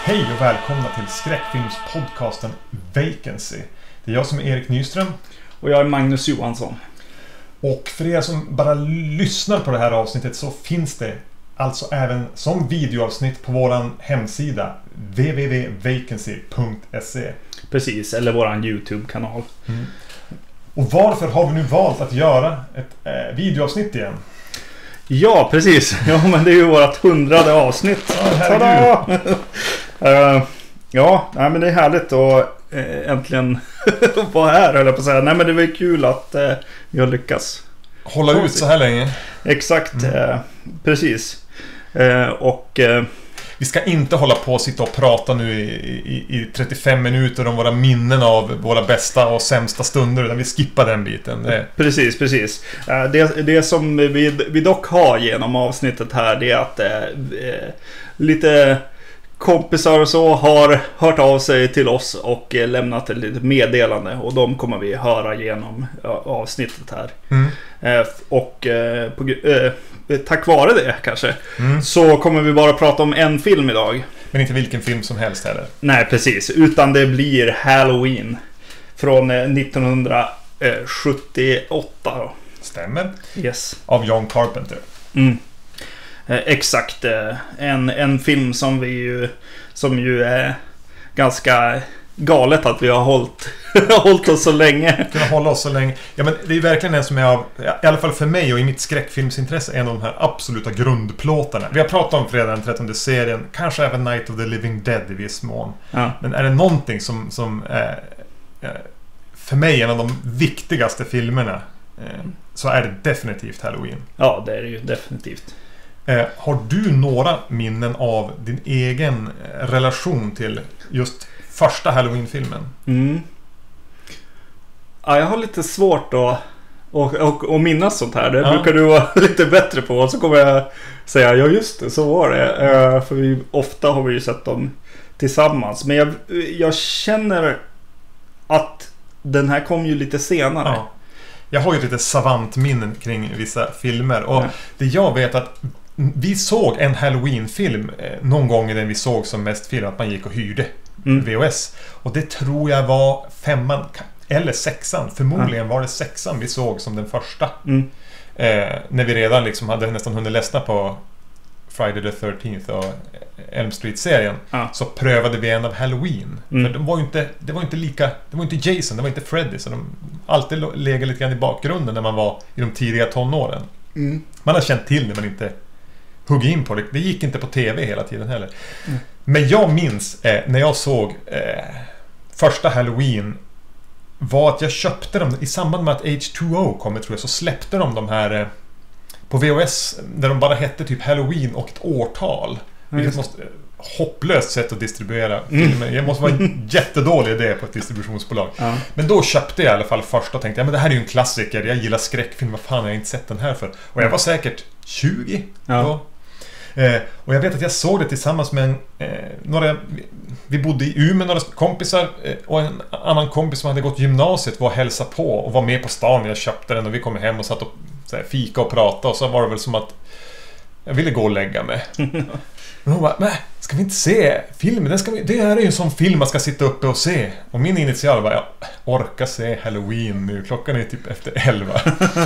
Hej och välkomna till skräckfilmspodcasten Vacancy. Det är jag som är Erik Nyström. Och jag är Magnus Johansson. Och för er som bara lyssnar på det här avsnittet så finns det alltså även som videoavsnitt på våran hemsida www.vacancy.se. Precis, eller våran YouTube-kanal. Och varför har vi nu valt att göra ett videoavsnitt igen? Ja, precis. Ja, men det är ju vårt 100:e avsnitt. Ja, nej, men det är härligt att äntligen vara här, höll jag på att säga. Nej, men det var ju kul att vi har lyckats hålla ut så här länge. Exakt, precis. Vi ska inte hålla på och sitta och prata nu i 35 minuter om våra minnen av våra bästa och sämsta stunder, utan vi skippar den biten. Precis. Det som vi dock har genom avsnittet här, det är att lite kompisar och så har hört av sig till oss och lämnat ett litet meddelande, och de kommer vi höra genom avsnittet här. Tack vare det kanske så kommer vi bara prata om en film idag. Men inte vilken film som helst heller. Nej, precis, utan det blir Halloween från 1978 då. Stämmer. Yes. Av John Carpenter. Exakt. En film som ju är ganska galet att vi har hållit oss så länge. Kunna hålla oss så länge. Ja, men det är verkligen en som är av, i alla fall för mig och i mitt skräckfilmsintresse, en av de här absoluta grundplåtarna. Vi har pratat om Fredag den 13-serien, kanske även Night of the Living Dead i viss mån. Ja. Men är det någonting som är för mig en av de viktigaste filmerna, så är det definitivt Halloween. Ja, det är det ju definitivt. Har du några minnen av din egen relation till just första Halloween-filmen? Ja, jag har lite svårt att minnas sånt här. Det brukar du vara lite bättre på. Och så kommer jag säga, ja just det, så var det. För ofta har vi ju sett dem tillsammans. Men jag känner att den här kom ju lite senare. Ja. Jag har ju lite savantminnen kring vissa filmer. Och det jag vet att vi såg en Halloween-film någon gång i den vi såg som mest film, att man gick och hyrde VHS. Och det tror jag var 5:an eller 6:an. Förmodligen var det 6:an vi såg som den första. När vi redan liksom hade nästan hunnit ledsna på Friday the 13th och Elm Street-serien, så prövade vi en av Halloween. För det var inte Jason, det var inte Freddy, så de alltid lägger lite grann i bakgrunden när man var i de tidiga tonåren. Man har känt till när man inte hugg in på det. Det gick inte på tv hela tiden heller. Men jag minns när jag såg första Halloween var att jag köpte dem i samband med att H2O kom, tror jag, så släppte de här på VHS där de bara hette typ Halloween och ett årtal. Vilket måste hopplöst sätt att distribuera filmer. Jag måste vara en jättedålig idé på ett distributionsbolag. Men då köpte jag i alla fall först och tänkte, men det här är ju en klassiker. Jag gillar skräckfilm, vad fan har jag inte sett den här för? Och jag var säkert 20 då. Och jag vet att jag såg det tillsammans med några. Vi bodde i Umeå, några kompisar, och en annan kompis som hade gått gymnasiet var och hälsade på och var med på stan när jag köpte den, och vi kom hem och satt och fika och pratade, och så var det väl som att jag ville gå och lägga mig. Men hon bara, nej, ska vi inte se filmen? Det här är ju en sån film man ska sitta uppe och se. Och min initial var, jag orkar se Halloween nu. Klockan är typ efter 11.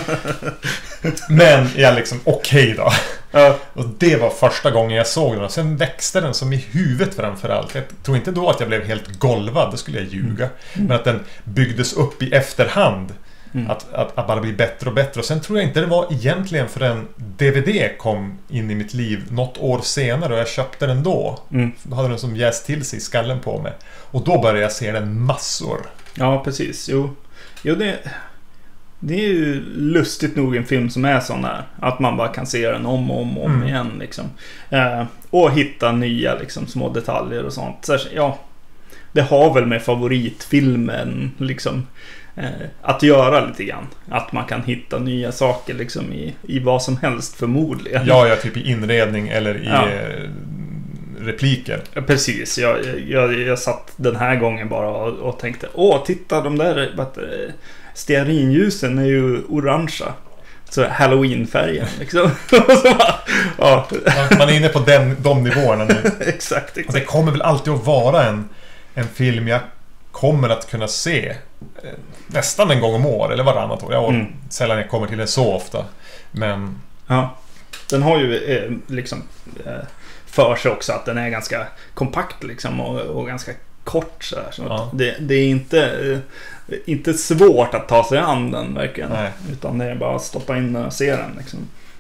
Men jag liksom, okej då. Och det var första gången jag såg den. Och sen växte den som i huvudet framförallt. Jag tror inte då att jag blev helt golvad, det skulle jag ljuga. Men att den byggdes upp i efterhand. Att bara bli bättre och bättre. Och sen tror jag inte det var egentligen förrän DVD kom in i mitt liv något år senare, och jag köpte den då. Då hade den som jäst till sig i skallen på mig. Och då började jag se den massor. Ja, precis. Jo, det är ju lustigt nog en film som är sån här, att man bara kan se den om igen liksom. Och hitta nya liksom, små detaljer och sånt. Så, ja, det har väl med favoritfilmen liksom att göra lite grann. Att man kan hitta nya saker liksom i vad som helst förmodligen. Ja, typ i inredning eller i repliker. Precis, jag satt den här gången bara och tänkte, titta, de där stearinljusen är ju orangea. så Halloween-färgen liksom. Ja, man är inne på de nivåerna nu. Exakt. Och det kommer väl alltid att vara en film jag kommer att kunna se nästan en gång om år eller varannat år. Sällan jag kommer till det så ofta. Men ja, den har ju liksom för sig också att den är ganska kompakt liksom och ganska kort så här, så ja. Det är inte svårt att ta sig an den verkligen. Nej. Utan det är bara att stoppa in och se den liksom.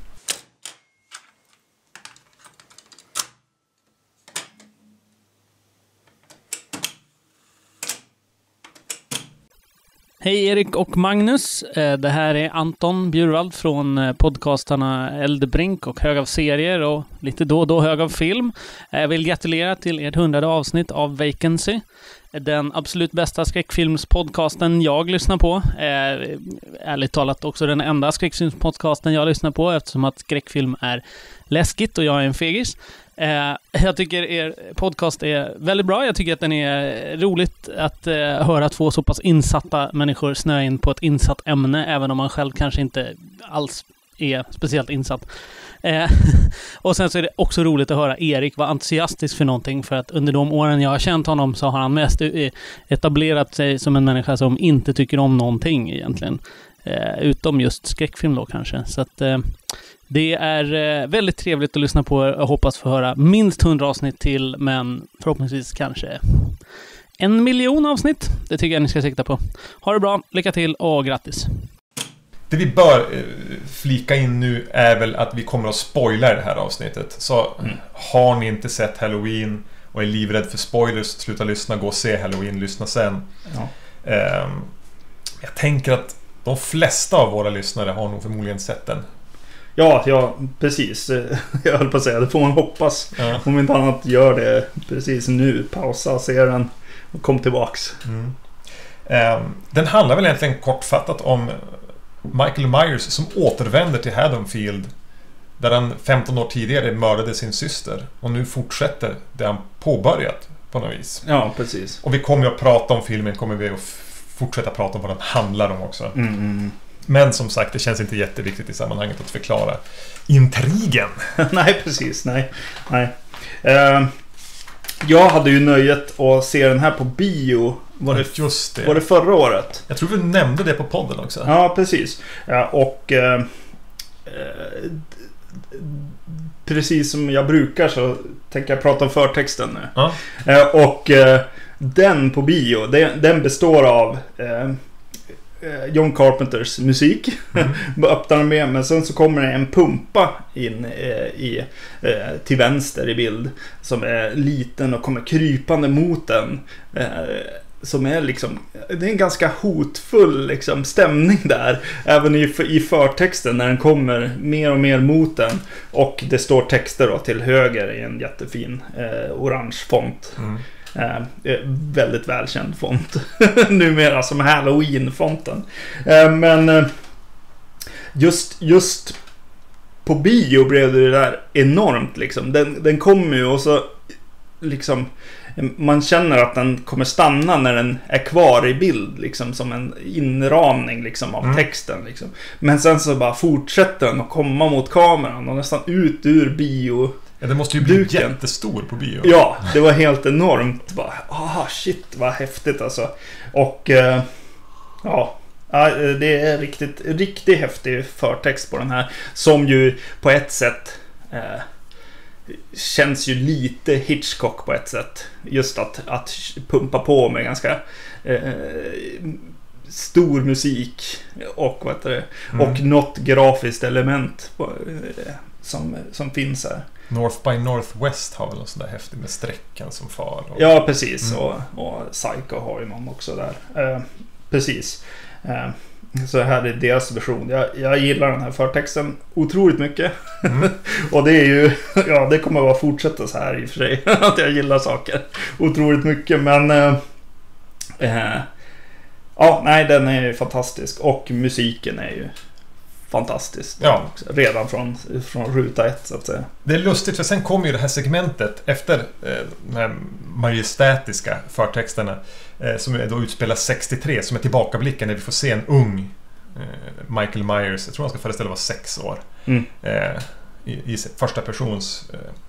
Hej Erik och Magnus. Det här är Anton Bjurvald från podcastarna Eldebrink och Hög av serier och lite då och då Hög av film. Jag vill gratulera till ert 100:e avsnitt av Vacancy. Den absolut bästa skräckfilmspodcasten jag lyssnar på. Ärligt talat också den enda skräckfilmspodcasten jag lyssnar på eftersom att skräckfilm är läskigt och jag är en fegis. Jag tycker er podcast är väldigt bra. Jag tycker att den är roligt att höra två så pass insatta människor snöa in på ett insatt ämne, även om man själv kanske inte alls är speciellt insatt. Och sen så är det också roligt att höra Erik vara entusiastisk för någonting, för att under de åren jag har känt honom så har han mest etablerat sig som en människa som inte tycker om någonting egentligen. Utom just skräckfilm då kanske. Så att det är väldigt trevligt att lyssna på. Jag hoppas få höra minst 100 avsnitt till, men förhoppningsvis kanske 1 miljon avsnitt. Det tycker jag ni ska sikta på. Ha det bra, lycka till och grattis. Det vi bör flika in nu är väl att vi kommer att spoila det här avsnittet. Så har ni inte sett Halloween och är livrädd för spoilers, sluta lyssna, gå och se Halloween, lyssna sen. Ja. Jag tänker att de flesta av våra lyssnare har nog förmodligen sett den. Ja, precis. Jag höll på att säga, det får man hoppas. Ja. Om inte annat gör det precis nu. Pausa, se den och kom tillbaks. Den handlar väl egentligen kortfattat om Michael Myers som återvänder till Haddonfield, där han 15 år tidigare mördade sin syster. Och nu fortsätter det han påbörjat på något vis. Ja, precis. Och vi kommer ju att prata om filmen, kommer vi att fortsätta prata om vad den handlar om också. Men som sagt, det känns inte jätteviktigt i sammanhanget att förklara intrigen. Nej, precis. Nej. Jag hade ju nöjet att se den här på bio. Just det. Var det förra året? Jag tror vi nämnde det på podden också. Ja, precis. Och precis som jag brukar så tänker jag prata om förtexten nu. Ja. Och den på bio, den består av John Carpenters musik. Öppnar den med, men sen så kommer det en pumpa in till vänster i bild som är liten och kommer krypande mot den. Som är liksom, det är en ganska hotfull liksom stämning där, även i förtexten när den kommer mer och mer mot den, och det står texter då till höger i en jättefin orange font. Väldigt välkänd font numera som Halloween-fonten. Men just på bio blev det där enormt liksom. Den kommer ju och så liksom man känner att den kommer stanna när den är kvar i bild liksom, som en inramning liksom av texten liksom. Men sen så bara fortsätter den att komma mot kameran och nästan ut ur bio. Ja, det måste ju bli jättestor på bio. Ja, det var helt enormt. Bara, shit, vad häftigt alltså. Och ja, det är riktigt häftig förtext på den här. Som ju på ett sätt känns ju lite Hitchcock på ett sätt. Just att pumpa på med ganska stor musik och och något grafiskt element som finns här. North by Northwest har väl något sånt där häftigt med sträckan som far. Ja, precis. Och Psycho har ju någon också där. Precis. Så här är deras version. Jag gillar den här förtexten otroligt mycket. Och det är ju, ja, det kommer att fortsätta så här i och för sig. Att jag gillar saker otroligt mycket. Men ja, nej, den är ju fantastisk. Och musiken är ju fantastiskt. Ja. Redan från ruta 1 så att säga. Det är lustigt, för sen kommer ju det här segmentet efter de här majestätiska förtexterna som då utspelar 63, som är tillbakablicken när vi får se en ung Michael Myers, jag tror han ska föreställa vara 6 år. I första persons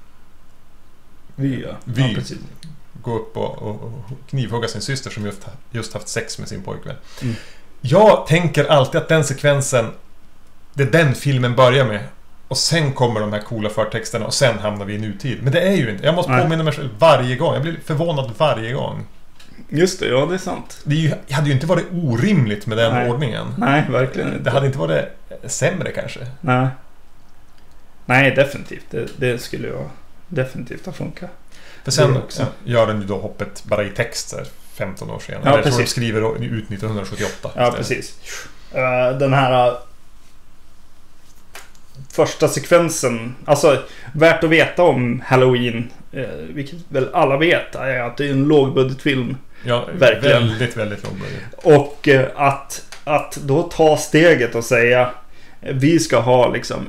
vy. Precis. Gå upp och knivhugga sin syster som just haft sex med sin pojkvän. Jag tänker alltid att den sekvensen, det är den filmen börjar med. Och sen kommer de här coola förtexterna och sen hamnar vi i nutid. Men det är ju inte. Jag måste påminna mig själv varje gång. Jag blir förvånad varje gång. Just det, ja det är sant. Det hade ju inte varit orimligt med den ordningen. Nej, verkligen inte. Det hade inte varit sämre kanske. Nej, definitivt. Det skulle ju definitivt ha funkat. För sen gör den ju då hoppet bara i text så här, 15 år senare. Ja, jag tror de skriver ut 1978. Ja, precis. Den här första sekvensen, alltså värt att veta om Halloween, vilket väl alla vet, är att det är en lågbudgetfilm. Ja, verkligen. Väldigt, väldigt lågbudget. Och att då ta steget och säga vi ska ha liksom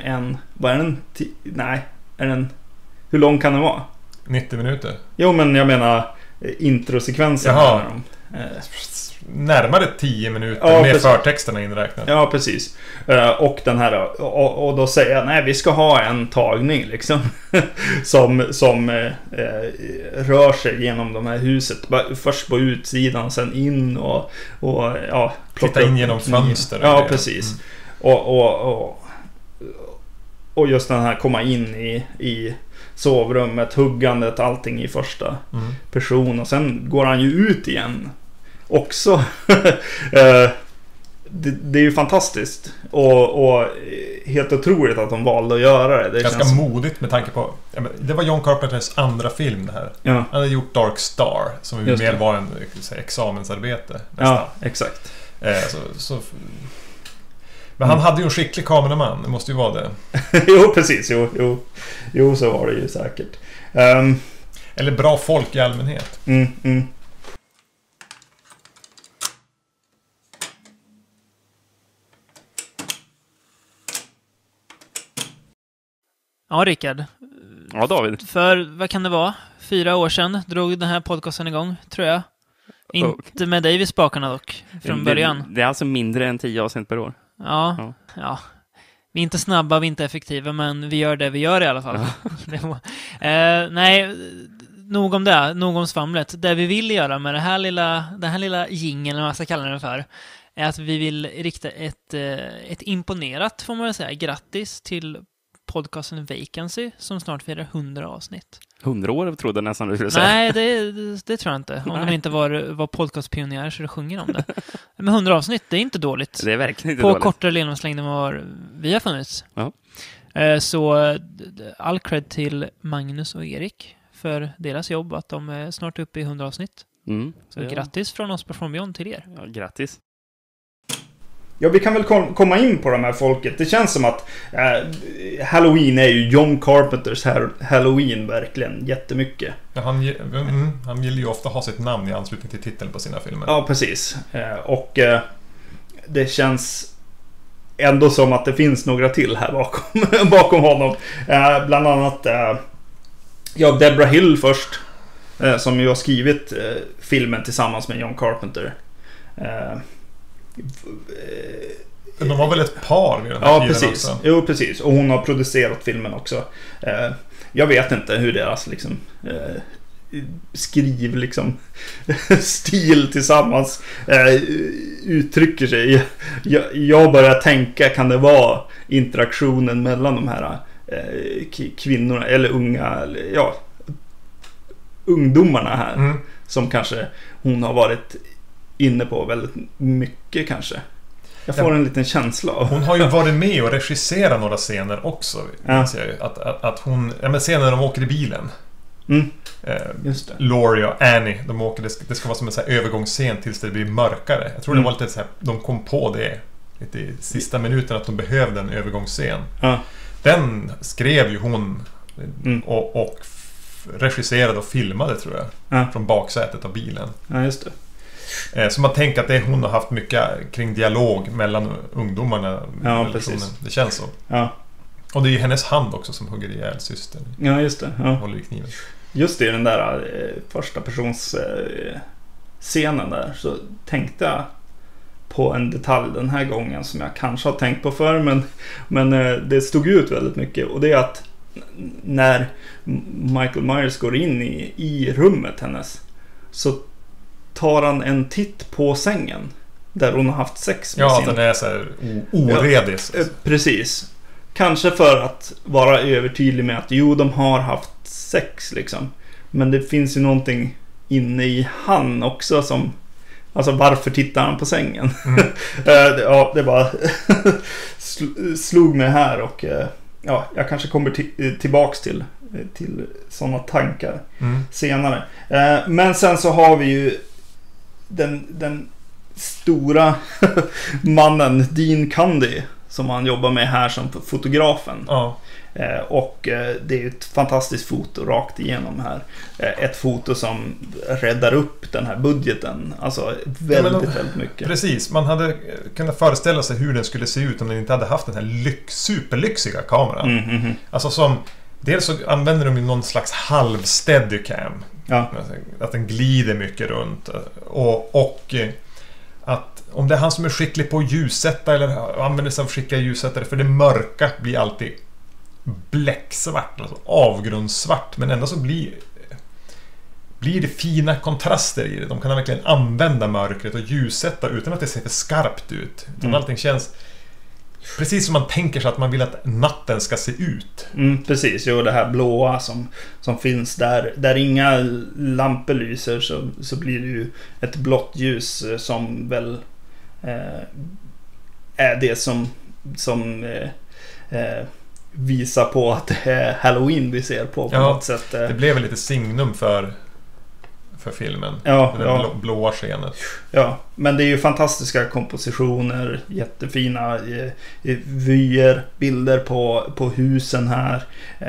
hur lång kan den vara? 90 minuter. Jo, men jag menar introsekvensen. Närmare 10 minuter med förtexterna inräknat. Ja, precis. Och den här och då säger jag, nej, vi ska ha en tagning liksom som rör sig genom de här huset. Först på utsidan, sen in och titta in genom fönster. Ja, precis. Och just den här komma in i sovrummet, huggandet, allting i första person. Och sen går han ju ut igen också. Det är ju fantastiskt och helt otroligt att de valde att göra det. Det ganska modigt med tanke på, det var John Carpenters andra film det här. Han hade gjort Dark Star som ju mer var en examensarbete nästan. Ja, exakt. Men han hade ju en skicklig kameraman, det måste ju vara det. Jo, precis. Jo, så var det ju säkert. Eller bra folk i allmänhet. Ja, Rickard. Ja, David. För, vad kan det vara? 4 år sedan drog den här podcasten igång, tror jag. Inte med dig vid spakarna dock, från början. Det är alltså mindre än 10 avsnitt per år. Ja. Vi är inte snabba, vi är inte effektiva, men vi gör det vi gör i alla fall. Nej, nog om det, nog om svamlet. Det vi vill göra med den här lilla jingeln, eller vad man ska kalla den för, är att vi vill rikta ett imponerat, får man väl säga, grattis till podcasten Vacancy som snart firar 100 avsnitt. 100 år trodde jag nästan du skulle säga. Nej, det tror jag inte. Om de inte var podcastpionjärer så det sjunger om det. Men 100 avsnitt, det är inte dåligt. Det är verkligen inte på dåligt. På kortare levnadslängd än vad vi har funnits. Ja. Så all cred till Magnus och Erik för deras jobb, att de är snart uppe i 100 avsnitt. Så grattis från oss på From Beyond till er. Ja, grattis. Ja, vi kan väl komma in på de här folket. Det känns som att Halloween är ju John Carpenters Halloween verkligen jättemycket. Ja, han vill ju ofta ha sitt namn i anslutning till titeln på sina filmer. Ja, precis. Och det känns ändå som att det finns några till här bakom honom. Bland annat Deborah Hill först, som ju har skrivit filmen tillsammans med John Carpenter. De var väl ett par vid den här tiden precis. också. Jo, precis. Och hon har producerat filmen också. Jag vet inte hur deras liksom skriv liksom stil tillsammans uttrycker sig. Jag börjar tänka, kan det vara interaktionen mellan de här kvinnorna eller ungdomarna här som kanske hon har varit inne på väldigt mycket kanske. Jag får en liten känsla av. Hon har ju varit med och regisserat några scener också. Att hon, scenen när de åker i bilen. Just det. Laurie och Annie, de åker, det ska vara som en så här övergångsscen tills det blir mörkare. Jag tror det var lite så här, de kom på det lite i sista minuten att de behövde en övergångsscen. Den skrev ju hon och regisserade och filmade, tror jag, från baksätet av bilen. Ja, just det. Så man tänker att hon har haft mycket kring dialog mellan ungdomarna. Ja, precis. Det känns så. Ja. Och det är ju hennes hand också som hugger ihjäl systern. Ja, just det. Ja. Håller i kniven. Just det, den där första persons scenen där, så tänkte jag på en detalj den här gången som jag kanske har tänkt på förr, men det stod ut väldigt mycket, och det är att när Michael Myers går in i rummet hennes, så tar han en titt på sängen där hon har haft sex med sin... den är så här oredig. Precis. Kanske för att vara övertydlig med att de har haft sex liksom. Men det finns ju någonting inne i han också som... Alltså varför tittar han på sängen? Ja, det bara slog mig här, och jag kanske kommer tillbaks till sådana tankar senare. Men sen så har vi ju den stora mannen Dean Cundy som han jobbar med här som fotografen. Ja. Och det är ju ett fantastiskt foto rakt igenom här. Ett foto som räddar upp den här budgeten. Alltså väldigt mycket. Precis, man hade kunnat föreställa sig hur den skulle se ut om den inte hade haft den här superlyxiga kameran. Alltså som, dels så använder de ju någon slags halv-steadicam. Ja. Att den glider mycket runt. Och att om det är han som är skicklig på att ljussätta eller använder sig av skicka ljussättare, för det mörka blir alltid bläcksvart, alltså avgrundssvart, men ändå så blir det fina kontraster i det. De kan verkligen använda mörkret och ljussätta utan att det ser för skarpt ut. Allting känns precis som man tänker sig att man vill att natten ska se ut. Precis, det här blåa som finns där inga lampor lyser, så blir det ju ett blått ljus som väl är det som visar på att det är Halloween vi ser på något sätt. Det blev väl lite signum för filmen. Blåa skenet. Ja, men det är ju fantastiska kompositioner, jättefina vyer, bilder på husen här.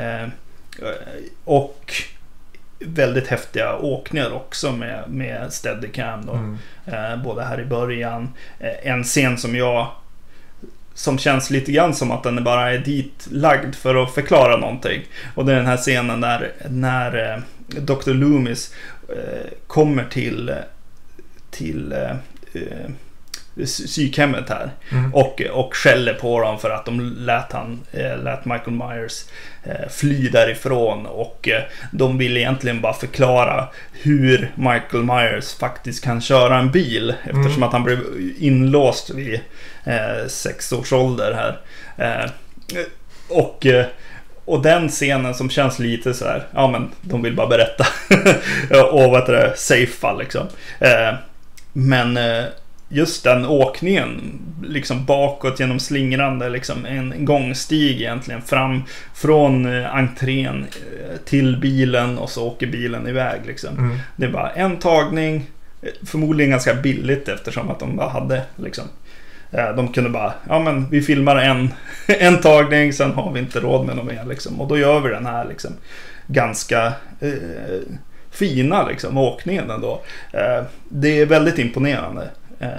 Och väldigt häftiga åkningar också med Steadicam då. Både här i början. En scen som känns lite grann som att den bara är dit lagd för att förklara någonting. Och det är den här scenen när Dr. Loomis kommer till psykhemmet här och skäller på dem för att de lät Michael Myers fly därifrån, och de vill egentligen bara förklara hur Michael Myers faktiskt kan köra en bil eftersom att han blev inlåst vid 6 års ålder här, och den scenen som känns lite så här, ja men de vill bara berätta och vad det safe liksom. Men just den åkningen liksom bakåt genom slingrande, liksom en gångstig egentligen fram från entrén till bilen, och så åker bilen iväg liksom. Det är bara en tagning, förmodligen ganska billigt eftersom att de bara hade liksom, de kunde bara, ja men vi filmar en tagning, sen har vi inte råd med något mer liksom, och då gör vi den här liksom ganska fina liksom åkningen ändå. Det är väldigt imponerande.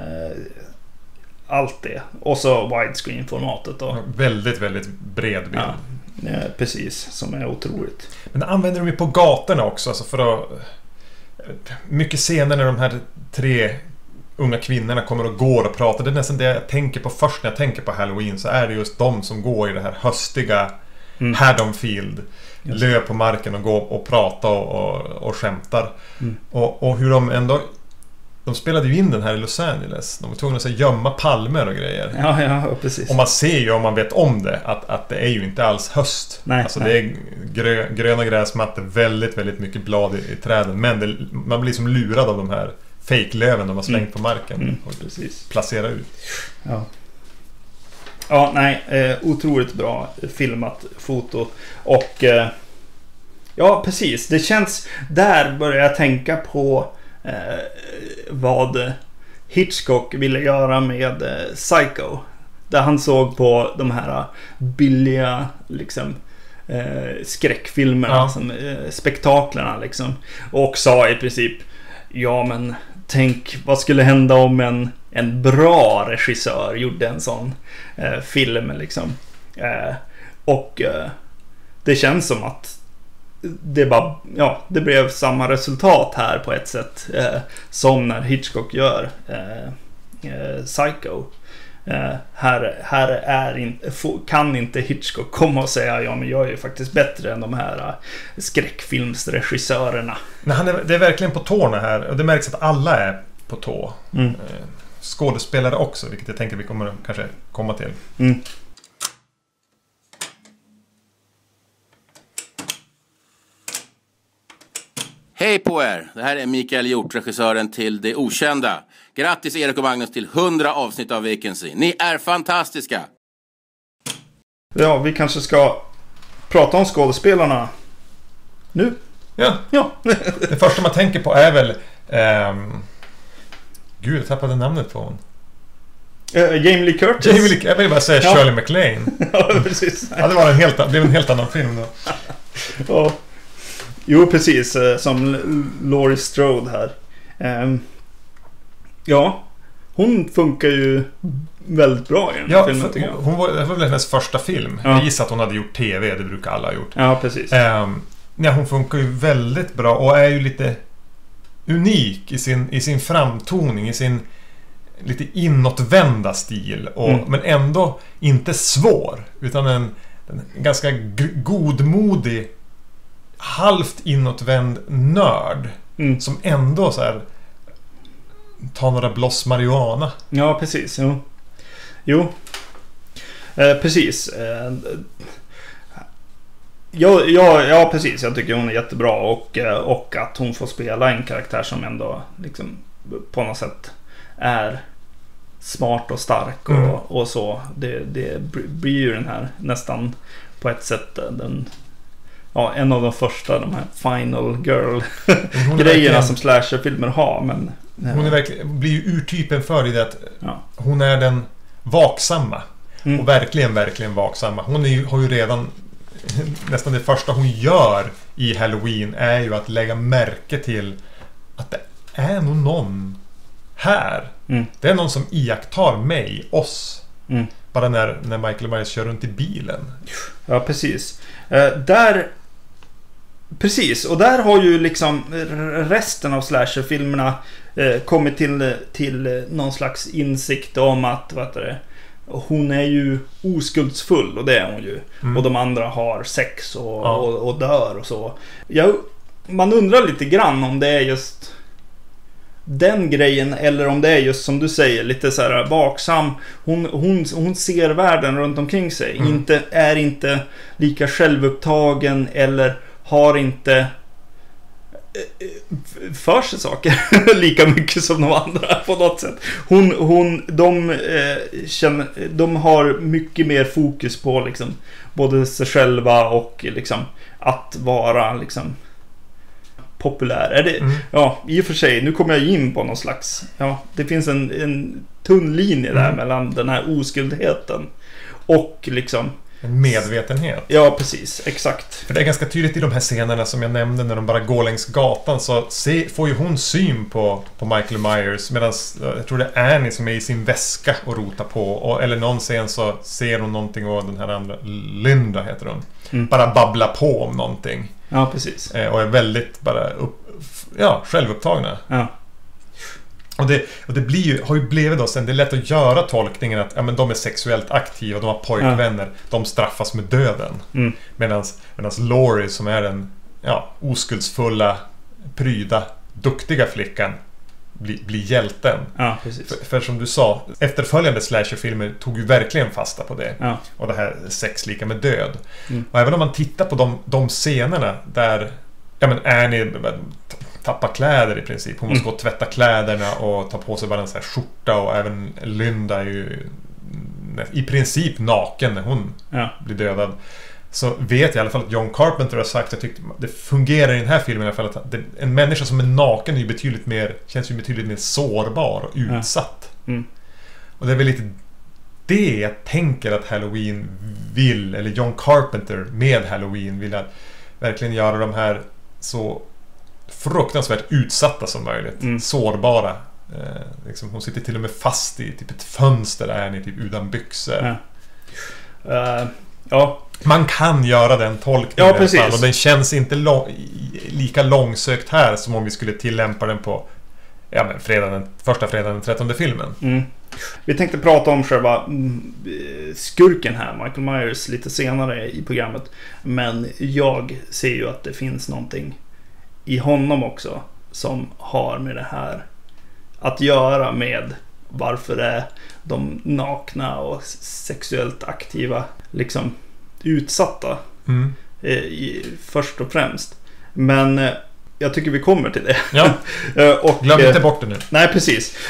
Allt det. Och så widescreen-formatet då. Väldigt, väldigt bred bild. Ja, precis, som är otroligt. Men det använder de ju på gatorna också, alltså för att mycket scener när de här 3 unga kvinnorna kommer och går och pratar. Det är nästan det jag tänker på först när jag tänker på Halloween, så är det just de som går i det här höstiga Haddonfield, löp på marken och går och pratar och skämtar. Och hur de ändå, de spelade ju in den här i Los Angeles. De var tvungna att gömma palmer och grejer. Ja, precis. Och man ser ju, om man vet om det, att det är ju inte alls höst. Nej, alltså det är gröna gräsmattor, väldigt, väldigt mycket blad i träden. Men man blir liksom lurad av de här fake-löven de har slängt på marken och precis. Placera ut. Ja, nej, otroligt bra filmat foto. Och ja, precis. Det känns, där börjar jag tänka på vad Hitchcock ville göra med Psycho. Där han såg på de här billiga liksom skräckfilmerna, som spektaklerna liksom, och sa i princip, ja men tänk vad skulle hända om en bra regissör gjorde en sån film liksom. Och det känns som att det bara, det blev samma resultat här på ett sätt som när Hitchcock gör Psycho. Kan inte Hitchcock komma och säga ja men jag är ju faktiskt bättre än de här skräckfilmsregissörerna. Nej, det är verkligen på tårna här. Och det märks att alla är på tå. Skådespelare också, vilket jag tänker vi kommer kanske komma till. Hej på er! Det här är Mikael Hjort, regissören till Det Okända. Grattis Erik och Magnus till 100 avsnitt av Vacancy. Ni är fantastiska! Ja, vi kanske ska prata om skådespelarna nu. Ja. Det första man tänker på är väl... Gud, jag tappade namnet på hon. Jamie Lee Curtis. Jag vill bara säga Shirley MacLaine. Ja, precis. Ja, det var blev en helt annan film då. Ja. Jo, precis. Som Laurie Strode här. Ja, hon funkar ju väldigt bra i den här filmen, tycker jag. Det var väl hennes första film. Jag gissar att hon hade gjort tv, det brukar alla ha gjort. Ja, precis. Hon funkar ju väldigt bra och är ju lite unik i sin framtoning, i sin lite inåtvända stil. Men ändå inte svår, utan en ganska godmodig, halvt inåtvänd nörd som ändå så här tar några bloss marijuana. Ja, precis. Jo. Precis. Ja, precis. Jag tycker hon är jättebra och att hon får spela en karaktär som ändå liksom på något sätt är smart och stark och så. Det blir ju den här nästan på ett sätt en av de första, de här final girl grejerna som slasherfilmer har, men hon är verkligen, blir ju urtypen för det att hon är den vaksamma och verkligen vaksamma. Hon har ju redan nästan det första hon gör i Halloween är ju att lägga märke till att det är nog någon här. Det är någon som iakttar oss. Bara när Michael Myers kör runt i bilen. Ja, precis. Precis, och där har ju liksom resten av slasherfilmerna kommit till någon slags insikt om att hon är ju oskuldsfull, och det är hon ju. Och de andra har sex och dör och så. Man undrar lite grann om det är just den grejen, eller om det är just som du säger, lite så här vaksam. Hon ser världen runt omkring sig. Är inte lika självupptagen, eller har inte för sig saker lika mycket som de andra på något sätt. De har mycket mer fokus på liksom både sig själva och liksom att vara liksom populär. Är det, ja, i och för sig, nu kommer jag in på någon slags, det finns en tunn linje där mellan den här oskuldheten och liksom en medvetenhet. Ja, precis, exakt. För det är ganska tydligt i de här scenerna som jag nämnde, när de bara går längs gatan, så får ju hon syn på Michael Myers, medan jag tror det är Annie som är i sin väska och rotar på, eller någon scen så ser hon någonting, och den här andra, Linda heter hon, bara babblar på om någonting. Ja, precis. Och är väldigt bara självupptagna. Ja. Och det har ju blivit då sen, det är lätt att göra tolkningen att men de är sexuellt aktiva, de har pojkvänner, de straffas med döden. Medans Laurie, som är den oskuldsfulla, pryda, duktiga flickan, blir hjälten. Ja, precis. För som du sa, efterföljande slasherfilmer tog ju verkligen fasta på det. Ja. Och det här sex lika med död. Och även om man tittar på de scenerna där Annie tappar kläder i princip. Hon måste gå och tvätta kläderna och ta på sig bara en sån här skjorta, och även Linda är ju i princip naken när hon blir dödad. Så vet jag i alla fall att John Carpenter har sagt, jag tyckte det fungerar i den här filmen i alla fall, att en människa som är naken är ju känns ju betydligt mer sårbar och utsatt. Och det är väl lite det jag tänker att Halloween vill, eller John Carpenter med Halloween vill verkligen göra de här så fruktansvärt utsatta som möjligt. Sårbara. Liksom, hon sitter till och med fast i typ ett fönster där ni typ utan byxor. Man kan göra den tolkningen i alla fall, och den känns inte lika långsökt här som om vi skulle tillämpa den på första fredagen den 13:e filmen. Vi tänkte prata om själva skurken här, Michael Myers, lite senare i programmet. Men jag ser ju att det finns någonting i honom också som har med det här att göra, med varför är de nakna och sexuellt aktiva liksom utsatta först och främst. Men jag tycker vi kommer till det. Ja. Och glöm inte bort det nu. Nej, precis.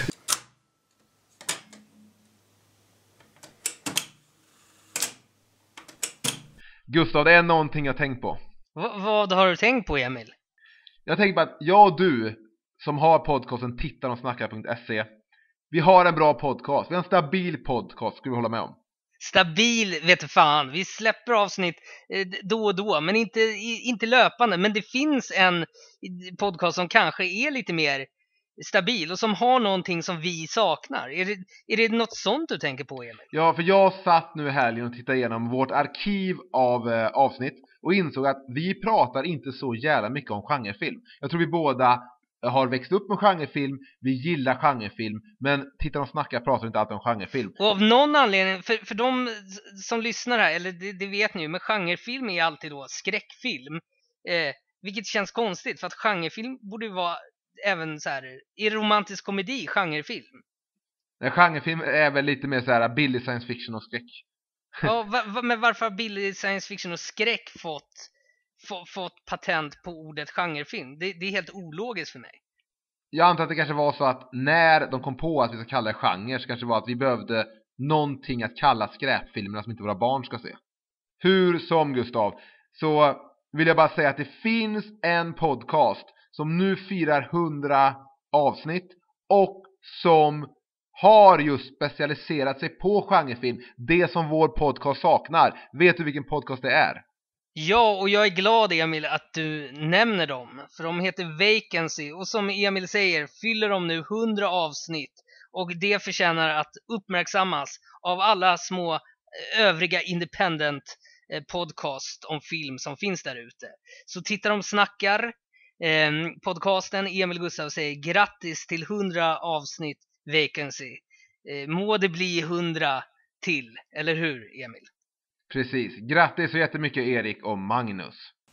Gustav, det är någonting jag tänkt på. Vad har du tänkt på, Emil? Jag tänker på att jag och du som har podcasten tittarochsnackar.se, vi har en bra podcast. Vi har en stabil podcast, skulle vi hålla med om. Stabil vet du fan. Vi släpper avsnitt då och då, men inte löpande. Men det finns en podcast som kanske är lite mer stabil och som har någonting som vi saknar. Är det något sånt du tänker på, Emil? Ja, för jag satt nu i helgen och tittade igenom vårt arkiv av avsnitt och insåg att vi pratar inte så jävla mycket om genrefilm. Jag tror vi båda har växt upp med genrefilm, vi gillar genrefilm, men tittar och snackar pratar inte alltid om genrefilm. Och av någon anledning, för de som lyssnar här, eller det vet ni ju, men genrefilm är alltid då skräckfilm. Vilket känns konstigt, för att genrefilm borde ju vara även så här, är romantisk komedi genrefilm? Nej, genrefilm är väl lite mer så här billig science fiction och skräck. Ja, men varför har billig science fiction och skräck fått patent på ordet genrefilm? Det är helt ologiskt för mig. Jag antar att det kanske var så att när de kom på att vi ska kalla det genre, så kanske det var att vi behövde någonting att kalla skräpfilmerna som inte våra barn ska se. Hur som, Gustav, så vill jag bara säga att det finns en podcast som nu firar 100 avsnitt och som har just specialiserat sig på genrefilm. Det som vår podcast saknar. Vet du vilken podcast det är? Ja, och jag är glad, Emil, att du nämner dem. För de heter Vacancy, och som Emil säger fyller de nu 100 avsnitt. Och det förtjänar att uppmärksammas av alla små övriga independent podcast om film som finns där ute. Så tittar de snackar podcasten, Emil Gustav säger grattis till 100 avsnitt Vacancy. Må det bli 100 till, eller hur, Emil? Precis. Grattis så jättemycket, Erik och Magnus.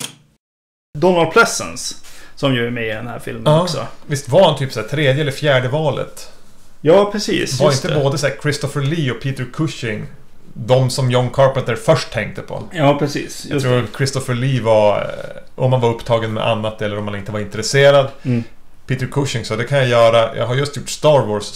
Donald Pleasence, som ju är med i den här filmen också. Visst var han typ så här tredje eller fjärde valet? Ja, precis. Var inte både så här Christopher Lee och Peter Cushing de som John Carpenter först tänkte på? Ja, precis. Jag tror Christopher Lee var, om man var upptagen med annat eller om man inte var intresserad. Peter Cushing, så det kan jag göra. Jag har just gjort Star Wars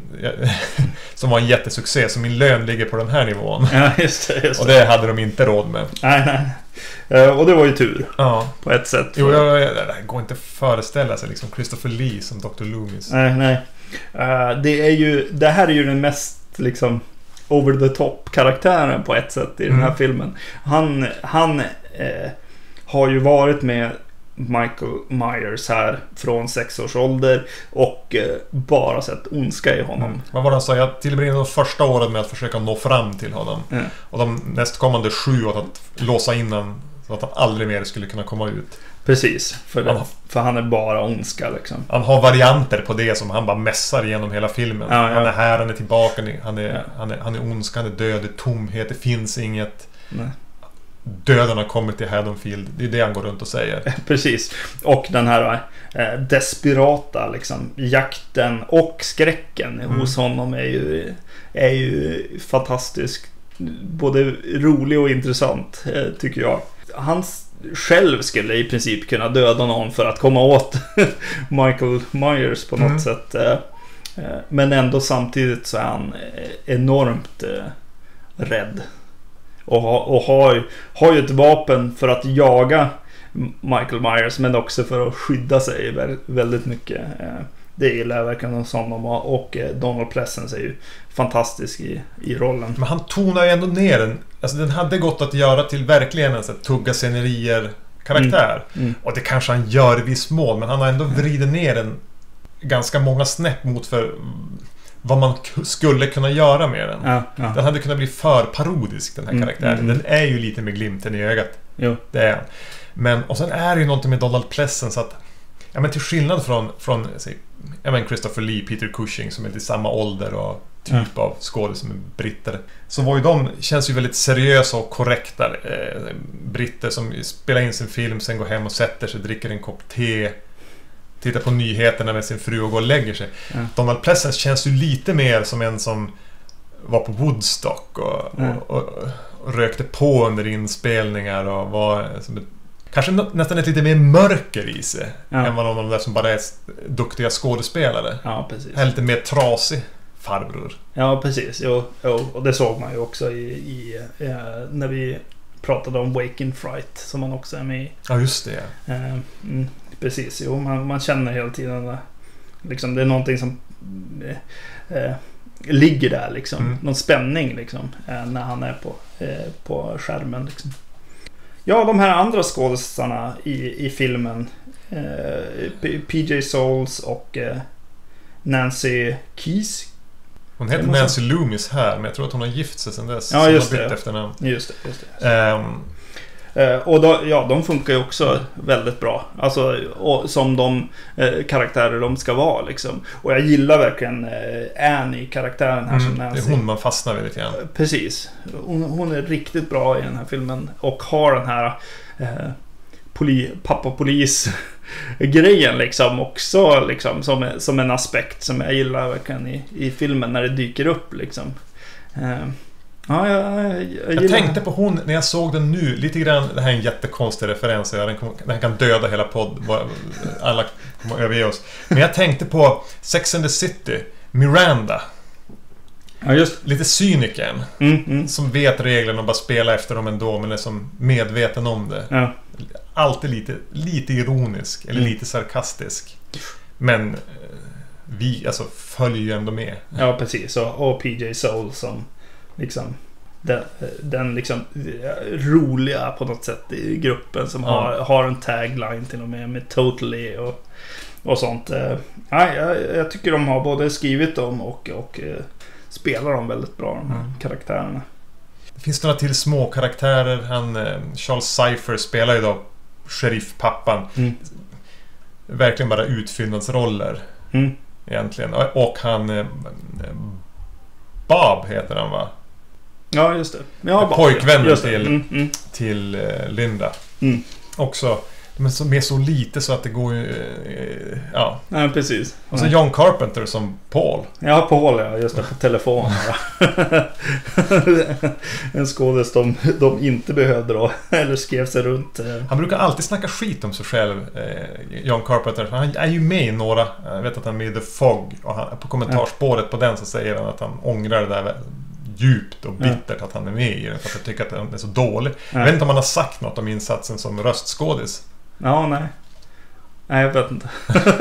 som var en jättesuccé, så min lön ligger på den här nivån. Ja, just det. Och det hade de inte råd med. Nej. Och det var ju tur. Ja. På ett sätt. Jo, det går inte att föreställa sig liksom Christopher Lee som Dr. Loomis. Nej. Det här är ju den mest liksom over the top karaktären på ett sätt i den här filmen. Han har ju varit med Michael Myers här från 6 års ålder och bara sett ondska i honom. Vad var det han sa? Jag tillbringade de första åren med att försöka nå fram till honom. Och de nästkommande 7 åt att låsa in honom så att han aldrig mer skulle kunna komma ut. Precis, för han är bara ondska liksom. Han har varianter på det som han bara mässar genom hela filmen. Ja. Han är här, han är tillbaka, han är ondska, han är död, det är tomhet, det finns inget. Nej. Döden har kommit till Haddonfield. Det är det han går runt och säger. Precis. Och den här desperata liksom, jakten och skräcken hos honom är ju fantastisk. Både rolig och intressant, tycker jag. Han själv skulle i princip kunna döda någon för att komma åt Michael Myers på något sätt. Men ändå samtidigt så är han enormt rädd. Och har ju ett vapen för att jaga Michael Myers, men också för att skydda sig väldigt mycket. Det gillar jag verkligen som honom, och Donald Pleasence är ju fantastisk i rollen. Men han tonar ju ändå ner den. Alltså den hade gått att göra till verkligen en sån tugga scenerier karaktär. Och det kanske han gör i viss mån, men han har ändå vridit ner den ganska många snäpp mot för vad man skulle kunna göra med den. Ja. Den hade kunnat bli för parodisk, den här karaktären. Den är ju lite med glimten i ögat. Jo. Det är. Men, och sen är det ju någonting med Donald Pleasence att Ja, men till skillnad från Christopher Lee, Peter Cushing som är till samma ålder och typ av skådespelare som är britter, så var ju de, känns ju väldigt seriösa och korrekta britter som spelar in sin film, sen går hem och sätter sig, dricker en kopp te, tittar på nyheterna med sin fru och går och lägger sig. Donald Pleasence känns ju lite mer som en som var på Woodstock och rökte på under inspelningar och var kanske nästan ett lite mer mörker i sig än vad någon av de där som bara är duktiga skådespelare. Ja, precis. Är lite mer trasig farbror. Ja, precis. Jo, och det såg man ju också i när vi pratade om Wake in Fright som man också är med i. Ja, just det. Precis. Jo, man känner hela tiden liksom, det är någonting som ligger där liksom. Någon spänning liksom, när han är på skärmen liksom. Ja, de här andra skådespelarna i filmen, PJ Soles och Nancy Keys. Hon heter Nancy Loomis här, men jag tror att hon har gift sig sedan dess. Ja, just det. Efternamn. Just det. Och de funkar ju också väldigt bra. Alltså, som de karaktärer de ska vara liksom. Och jag gillar verkligen Annie-karaktären här som Nancy. Det är hon man fastnar vid lite grann. Precis. Hon är riktigt bra i den här filmen. Och har den här pappa-polis-grejen liksom också liksom, som en aspekt som jag gillar verkligen i filmen när det dyker upp liksom. Ja, jag tänkte på hon när jag såg den nu lite grann. Det här är en jättekonstig referens. Den kan döda hela podd. Alla kommer överge oss. Men jag tänkte på Sex and the City, Miranda. Ja, just. Lite cyniken som vet reglerna och bara spelar efter dem ändå, men är som medveten om det. Ja. Alltid lite ironisk eller lite sarkastisk. Men vi alltså följer ju ändå med. Ja, precis. Och PJ Soul som liksom den liksom roliga på något sätt i gruppen som har en tagline till och med totally och sånt. Jag tycker de har både skrivit dem och spelar dem väldigt bra, de här karaktärerna. Det finns några till små karaktärer. Charles Cypher spelar ju då sheriffpappan. Verkligen bara utfyllnadsroller egentligen. Och han Bob heter han, va? Ja, just det. Ja, pojkvännen till Linda. Också. Men som är så lite så att det går ju... ja, precis. Och så John Carpenter som Paul. Ja, Paul, ja. Just det, på telefon. En skådis de inte behövde då. Eller skrev sig runt. Han brukar alltid snacka skit om sig själv, John Carpenter. Han är ju med i några. Jag vet att han är med i The Fog. Och på kommentarspåret på den så säger han att han ångrar det där djupt och bittert att han är med i den. För att jag tycker att den är så dålig. Jag vet inte om han har sagt något om insatsen som röstskådis. Ja, nej. Nej, jag vet inte.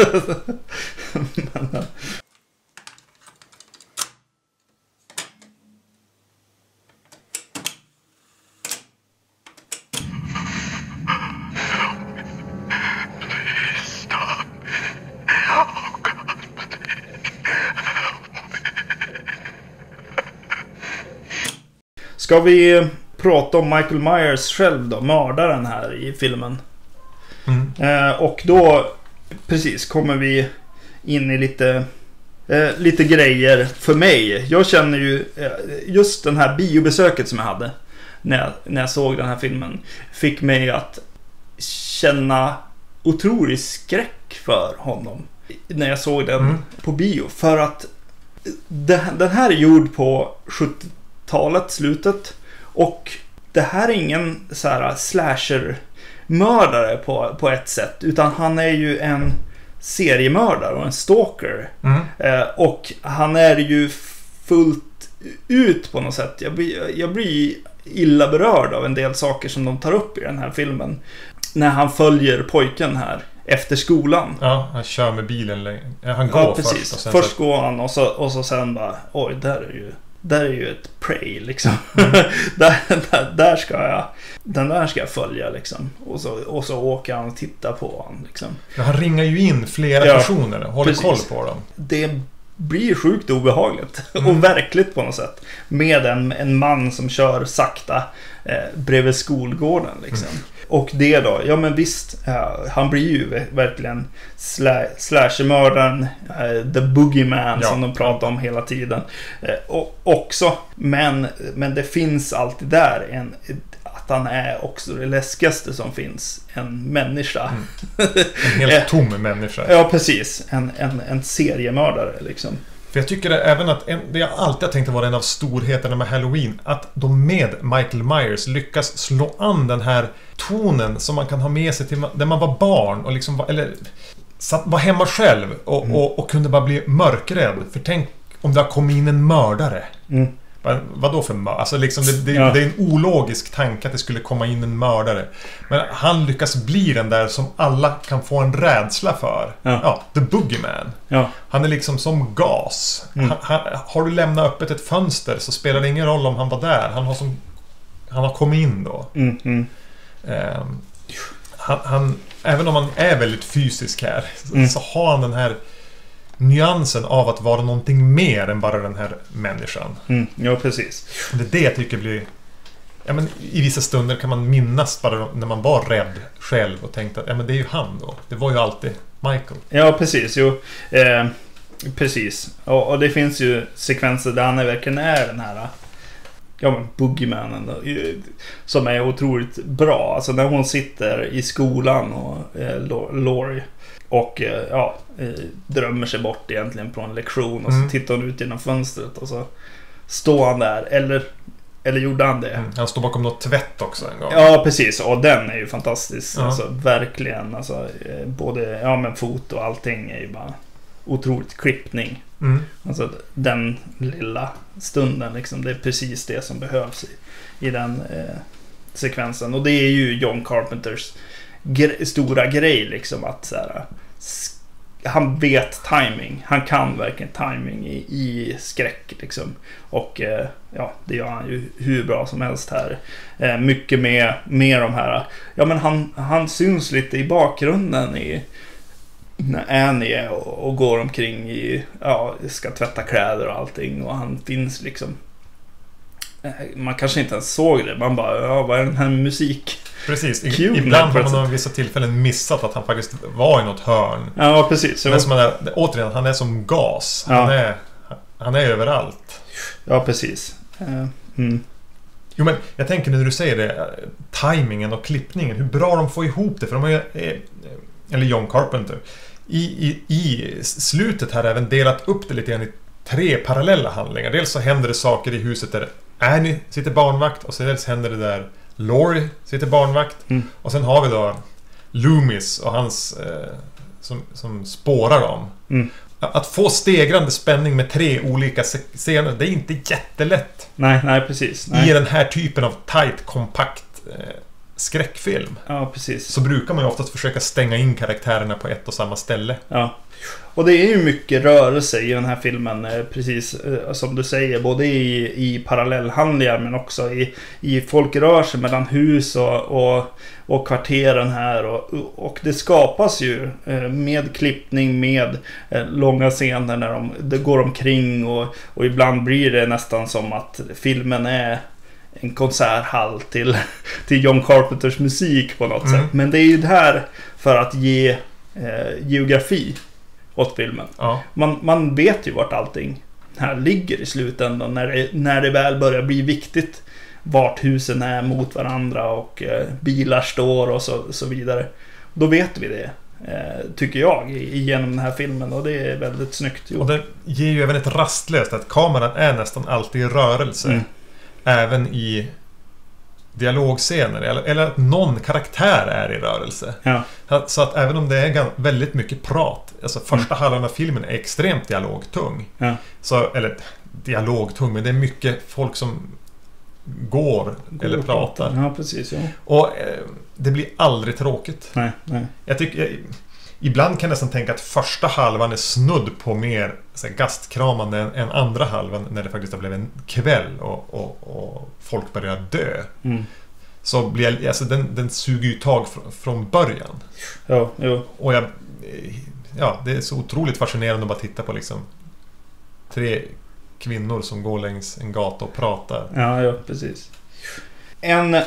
Ska vi prata om Michael Myers själv då, mördaren här i filmen? Och då precis kommer vi in i lite grejer för mig. Jag känner ju just den här biobesöket som jag hade när jag såg den här filmen fick mig att känna otrolig skräck för honom när jag såg den på bio. För att den här är gjord på 70-talet, slutet, och det här är ingen så här slasher-mördare på ett sätt, utan han är ju en seriemördare och en stalker. Och han är ju fullt ut på något sätt. Jag blir illa berörd av en del saker som de tar upp i den här filmen. När han följer pojken här efter skolan. Ja, han kör med bilen. Han går precis. Först. Och sen först går han och så sen bara, oj, där är ju ett prey liksom. där ska jag följa liksom. Och så åker han och tittar på han liksom. Ja, han ringar ju in flera personer och håller koll på dem. Det blir sjukt obehagligt och verkligt på något sätt. Med en man som kör sakta bredvid skolgården liksom. Och det då, ja men visst, han blir ju verkligen slashermördaren, the boogeyman som de pratar om hela tiden. Och också, men det finns alltid där att han är också det läskigaste som finns, en människa. En helt tom människa. Ja, precis. En seriemördare liksom. För jag tycker även att det jag alltid har tänkt vara en av storheterna med Halloween, att de med Michael Myers lyckas slå an den här tonen som man kan ha med sig till när man var barn och liksom var hemma själv och kunde bara bli mörkrädd. För tänk om det har kommit in en mördare. Vad då för alltså liksom det är en ologisk tanke att det skulle komma in en mördare. Men han lyckas bli den där som alla kan få en rädsla för. The Boogeyman. Han är liksom som gas. Har du lämnat öppet ett fönster så spelar det ingen roll om han var där. Han har kommit in då. Han, även om han är väldigt fysisk här, så har han den här nyansen av att vara någonting mer än bara den här människan. Ja, precis. Det är det jag tycker blir... Ja, men i vissa stunder kan man minnas bara när man var rädd själv och tänkte att men det är ju han då. Det var ju alltid Michael. Ja, precis. Jo, precis. Och det finns ju sekvenser där han verkligen är den här boogeymanen då, som är otroligt bra. Alltså när hon sitter i skolan och Laurie och drömmer sig bort egentligen på en lektion och så tittar hon ut genom fönstret och så står han där, eller gjorde han det? Han står bakom något tvätt också en gång. Ja, precis, och den är ju fantastisk. Alltså verkligen, alltså både men foto och allting är ju bara otroligt klippning. Alltså den lilla stunden liksom, det är precis det som behövs i den sekvensen. Och det är ju John Carpenters stora grej liksom, att så här, han vet timing. Han kan verkligen timing i skräck liksom. Och det gör han ju hur bra som helst här. Mycket med de här. Ja, men han syns lite i bakgrunden när Annie är och går omkring ska tvätta kläder och allting, och han finns liksom, man kanske inte ens såg det, man bara, vad är den här musik? Precis, ibland har man vissa tillfällen missat att han faktiskt var i något hörn. Ja, precis. Men återigen, han är som gas. Han är överallt. Ja, precis. Jo, men jag tänker när du säger det, timingen och klippningen, hur bra de får ihop det, för de har ju, eller John Carpenter i slutet här även delat upp det lite grann i 3 parallella handlingar. Dels så händer det saker i huset där Annie sitter barnvakt, och så dels händer det där Laurie sitter barnvakt, och sen har vi då Loomis och hans som spårar dem. Att få stegrande spänning med 3 olika scener, det är inte jättelätt. Nej, precis. Nej. I den här typen av tight, kompakt skräckfilm. Ja, precis. Så brukar man ju oftast försöka stänga in karaktärerna på ett och samma ställe. Ja. Och det är ju mycket rörelse i den här filmen, precis som du säger, både i parallellhandlingar men också i folkrörelser mellan hus och kvarteren här, och det skapas ju med klippning, med långa scener när det går omkring, och ibland blir det nästan som att filmen är en konserthall till John Carpenters musik på något sätt. Men det är ju det här för att ge geografi åt filmen. Man vet ju vart allting här ligger i slutändan, när det väl börjar bli viktigt vart husen är mot varandra och bilar står och så vidare. Då vet vi det, tycker jag, genom den här filmen, och det är väldigt snyggt gjort. Och det ger ju även ett rastlöst, att kameran är nästan alltid i rörelse. Även i dialogscener, eller att någon karaktär är i rörelse. Så att även om det är väldigt mycket prat, alltså första halvan av filmen är extremt dialogtung. Eller dialogtung, men det är mycket folk som går eller pratar. Ja, precis. Ja. Och det blir aldrig tråkigt. Nej. Jag tycker... Ibland kan jag nästan tänka att första halvan är snudd på mer gastkramande än andra halvan, när det faktiskt har blivit en kväll och folk börjar dö. Så blir alltså den suger ju tag från början. Ja. Och det är så otroligt fascinerande att bara titta på liksom 3 kvinnor som går längs en gata och pratar. Ja, precis. En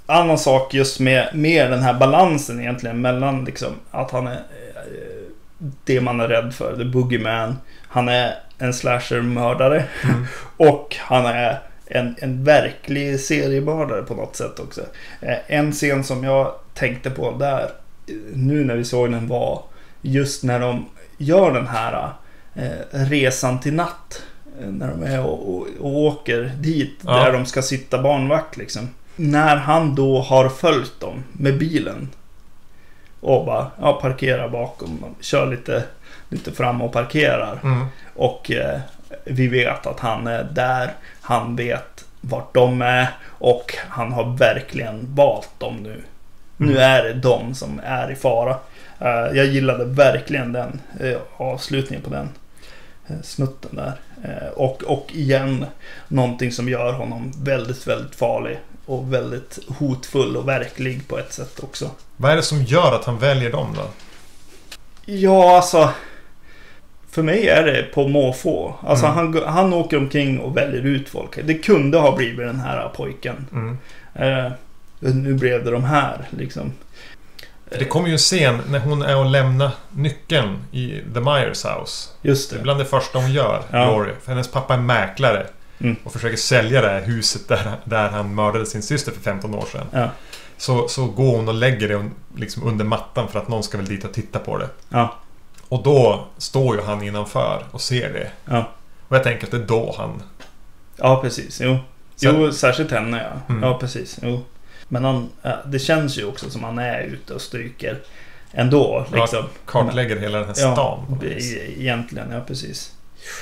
annan sak just med den här balansen egentligen mellan liksom att han är det man är rädd för, the boogeyman. Han är en slasher-mördare och han är en verklig seriemördare på något sätt också. En scen som jag tänkte på där nu när vi såg den var just när de gör den här resan till natt, när de är och åker dit där de ska sitta barnvakt liksom. När han då har följt dem med bilen och bara parkerar bakom, kör lite fram och parkerar och vi vet att han är där, han vet vart de är och han har verkligen valt dem nu. Nu är det de som är i fara. Jag gillade verkligen den avslutningen på den snutten där. Och igen, någonting som gör honom väldigt, väldigt farlig och väldigt hotfull och verklig på ett sätt också. Vad är det som gör att han väljer dem då? Ja, alltså för mig är det på måfå. Alltså han åker omkring och väljer ut folk. Det kunde ha blivit den här pojken. Nu blev det de här liksom. Det kommer ju en scen när hon är och lämnar nyckeln i The Myers house. Just det. Det är bland det första hon gör, Laurie. För hennes pappa är mäklare och försöker sälja det här huset där han mördade sin syster för 15 år sedan. Ja. Så går hon och lägger det liksom under mattan för att någon ska väl dit och titta på det. Ja. Och då står ju han innanför och ser det. Ja. Och jag tänker att det är då han... Ja, precis. Jo, särskilt henne, ja. Ja, precis. Jo. Men det känns ju också som han är ute och stryker ändå. Liksom. Ja, kartlägger hela den här stan. Ja, egentligen, ja, precis.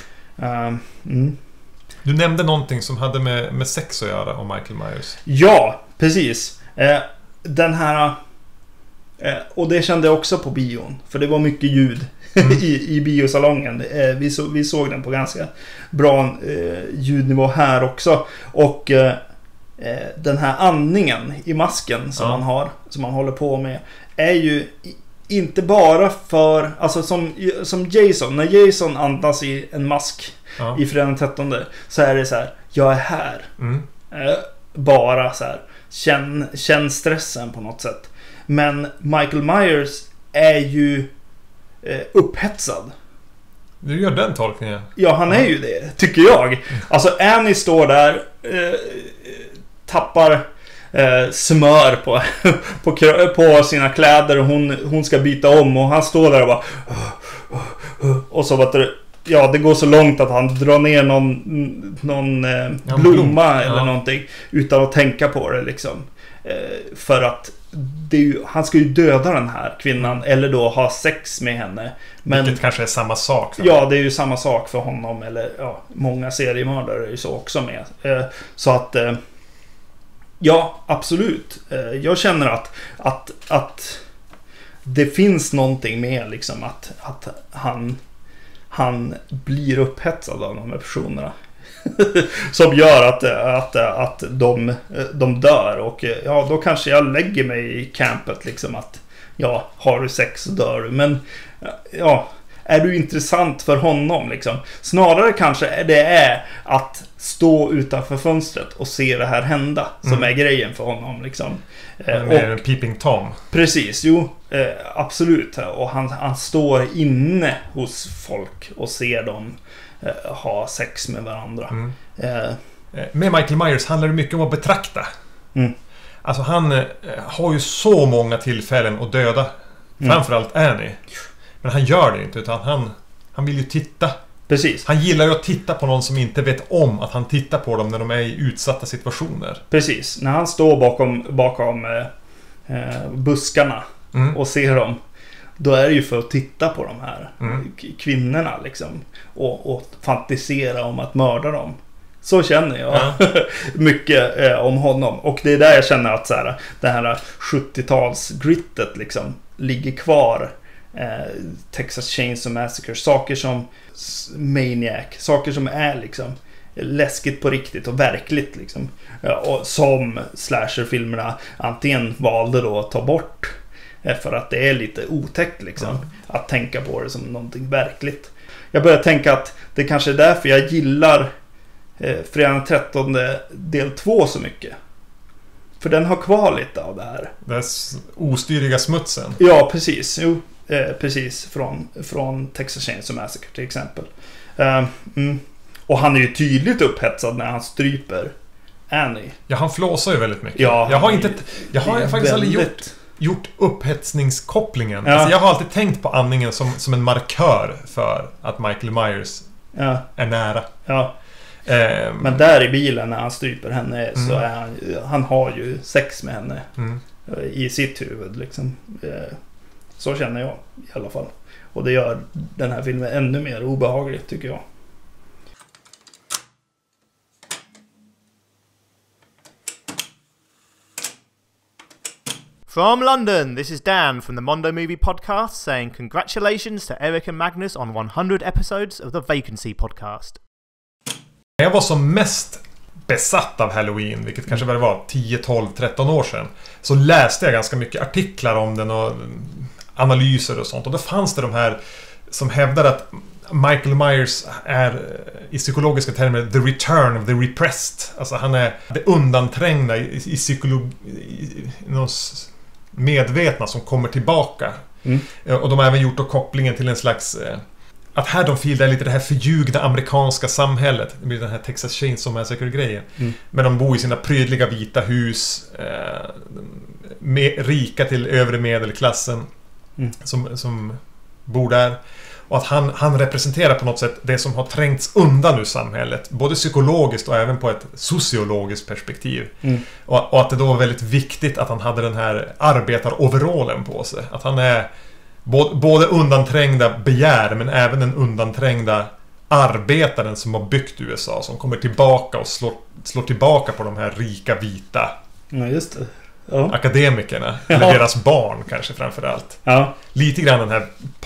Du nämnde någonting som hade med sex att göra om Michael Myers. Ja, precis. Den här... och det kände jag också på bion. För det var mycket ljud i biosalongen. Vi såg den på ganska bra ljudnivå här också. Och den här andningen i masken som man har, som man håller på med, är ju inte bara för... Alltså som Jason. När Jason andas i en mask i Fredag den 13, så är det så här: jag är här. Bara så här. Känn stressen på något sätt. Men Michael Myers är ju upphetsad. Du gör den tolkningen. Ja, han är ju det, tycker jag. Alltså Annie står där, tappar smör på sina kläder och hon ska byta om och han står där och bara och så vet du, det går så långt att han drar ner någon blomma eller någonting utan att tänka på det liksom. För att han ska ju döda den här kvinnan eller då ha sex med henne. Men vilket kanske är samma sak. Ja, det är ju samma sak för honom. Eller många seriemördare är ju så också med. Så att ja, absolut. Jag känner att det fintt någonting med liksom att han blir upphetsad av de här personerna. Som gör att de dör. Och då kanske jag lägger mig i campet liksom att har du sex så dör du. Men är du intressant för honom liksom? Snarare kanske det är att stå utanför fönstret och se det här hända som är grejen för honom liksom. Med en peeping Tom. Precis, absolut. Och han står inne hos folk och ser dem ha sex med varandra. Med Michael Myers handlar det mycket om att betrakta. Alltså han har ju så många tillfällen att döda. Framförallt Annie. Men han gör det inte, utan han vill ju titta. Precis. Han gillar ju att titta på någon som inte vet om att han tittar på dem när de är i utsatta situationer. Precis. När han står bakom buskarna och ser dem, då är det ju för att titta på de här kvinnorna liksom, och fantisera om att mörda dem. Så känner jag mycket om honom. Och det är där jag känner att så här, det här 70-tals-grittet liksom ligger kvar. Texas Chainsaw Massacre, saker som Maniac, saker som är liksom läskigt på riktigt och verkligt liksom. Och som slasherfilmerna antingen valde då att ta bort för att det är lite otäckt liksom, att tänka på det som någonting verkligt. Jag börjar tänka att det kanske är därför jag gillar Fredag den 13 del 2 så mycket. För den har kvar lite av det här. Den ostyriga smutsen. Ja, precis. Jo, precis. Från Texas Chainsaw Massacre till exempel. Och han är ju tydligt upphetsad när han stryper Annie. Ja, han flåsar ju väldigt mycket. Ja, jag har faktiskt aldrig gjort upphetsningskopplingen. Ja. Alltså, jag har alltid tänkt på andningen som en markör för att Michael Myers är nära. Ja. Men där i bilen när han stryper henne så är han har ju sex med henne i sitt huvud liksom. Så känner jag i alla fall. Och det gör den här filmen ännu mer obehaglig, tycker jag. From London, this is Dan from the Mondo Movie Podcast saying congratulations to Eric and Magnus on 100 episodes of the Vacancy Podcast. Jag var som mest besatt av Halloween, vilket kanske väl var 10, 12, 13 år sedan, så läste jag ganska mycket artiklar om den och analyser och sånt. Och då fanns det de här som hävdade att Michael Myers är i psykologiska termer the return of the repressed. Alltså han är det undanträngda i medvetna som kommer tillbaka. Och de har även gjort då kopplingen till en slags att Haddonfield är lite det här förljugna amerikanska samhället. Det blir den här Texas Chainsaw Massacre-grejen. Men de bor i sina prydliga vita hus, rika till övre medelklassen som bor där. Och att han representerar på något sätt det som har trängts undan ur samhället. Både psykologiskt och även på ett sociologiskt perspektiv. Och att det då var väldigt viktigt att han hade den här arbetaroverallen på sig. Att han är både undanträngda begär, men även den undanträngda arbetaren som har byggt USA. Som kommer tillbaka och slår tillbaka på de här rika vita just det. Ja. Akademikerna. Eller deras barn kanske framförallt. Ja. Lite grann den här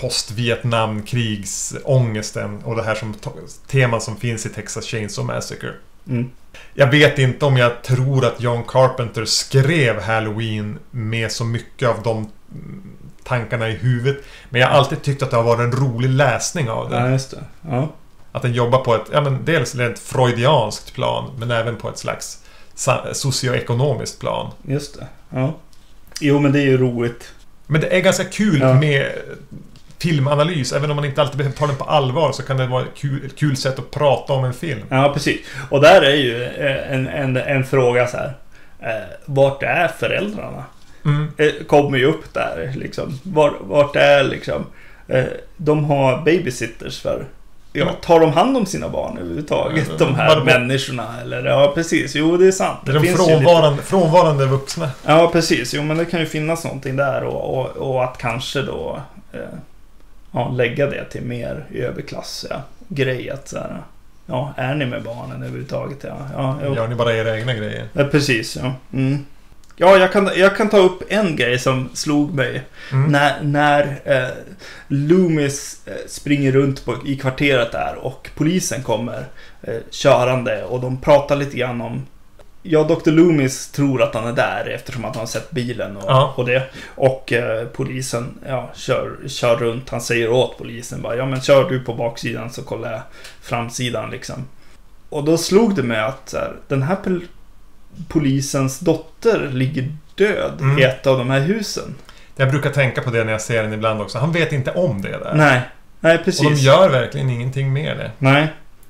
post-Vietnam-krigsångesten och det här som teman som finns i Texas Chainsaw Massacre. Jag vet inte om jag tror att John Carpenter skrev Halloween med så mycket av de tankarna i huvudet. Men jag har alltid tyckt att det har varit en rolig läsning av det. Ja, just det. Ja. Att den jobbar på ett, dels ett freudianskt plan, men även på ett slags socioekonomiskt plan. Just det. Ja. Jo, men det är ju roligt. Men det är ganska kul med filmanalys. Även om man inte alltid behöver ta den på allvar, så kan det vara ett kul sätt att prata om en film. Ja, precis. Och där är ju en fråga så här. Vart är föräldrarna? Kommer ju upp där liksom. Vart är liksom de har babysitters för. Tar de hand om sina barn överhuvudtaget, de här människorna? Eller, ja, precis. Jo, det är sant. Det är de frånvarande vuxna. Ja, precis. Jo, men det kan ju finnas någonting där. Och att kanske då lägga det till mer överklass grej. Att så här, är ni med barnen överhuvudtaget? Gör ni bara era egna grejer? Ja, precis, ja. Ja, jag kan ta upp en grej som slog mig. När Loomis springer runt i kvarteret där och polisen kommer körande och de pratar lite grann om... Ja, Dr. Loomis tror att han är där eftersom att han har sett bilen och det. Och polisen kör runt. Han säger åt polisen bara, men kör du på baksidan så kollar jag framsidan liksom. Och då slog det mig att så här, den här polisens dotter ligger död i ett av de här husen. Jag brukar tänka på det när jag ser den ibland också. Han vet inte om det där. Nej, precis. Och de gör verkligen ingenting med det. Nej.